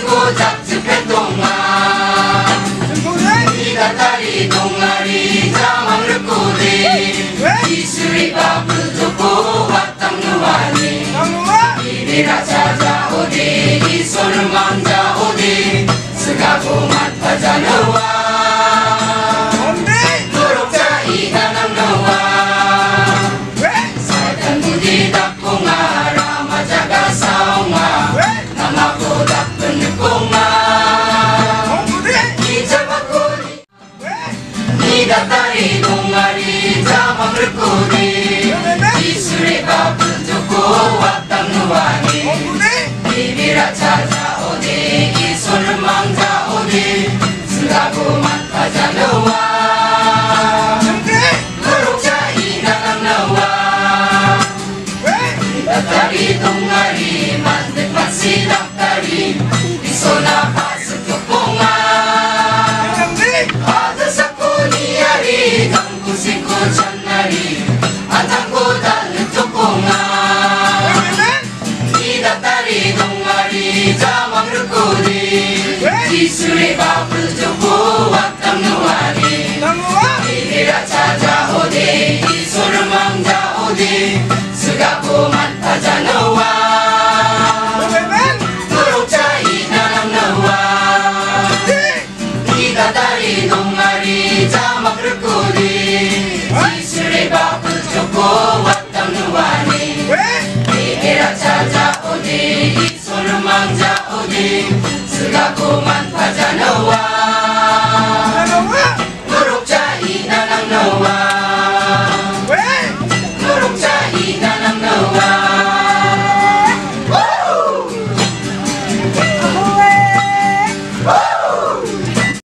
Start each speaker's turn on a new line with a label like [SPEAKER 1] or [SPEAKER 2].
[SPEAKER 1] 고 잡집해 동아 이다다리 동아리 자망을 꼬리 이수리 밥을 주고 왔당 누아니 이리라 찾아오디 이 손을 망자오디 스가고 맛하자 너와 노력자 이다남 너와 살던 부디 닭공아라 마자가 사옹아 남하고 닭은 공아 이자바꼬리 이다다리 동아리 자망을 꼬리 이술에 밥을 주고 왔당 누아니 이리라 찾아오디 이 손을 망자오디 쓰라고 맛하자 너와 노력자 이다남 너와 이다다리 동아리 만들 맛이 닭다리 이 손아 바스크 뽕아 아들 사코니 아리 강구 신고 잔나리 안장고 달는 쪽공아 이다다리 동아리 자망을 꼬리 이술에 밥을 주고 왔당 누아리 이리라 찾아오디 이 손을 망자오디 쓰가고 맛하자 너와 노력자 이다남 너와 이다다리 동아리 자막을 꼬리 이술에 밥을 주고 왔당 누아니 이리라 찾아오디 이 손을 망자오디 쓰가고 맛하자 너와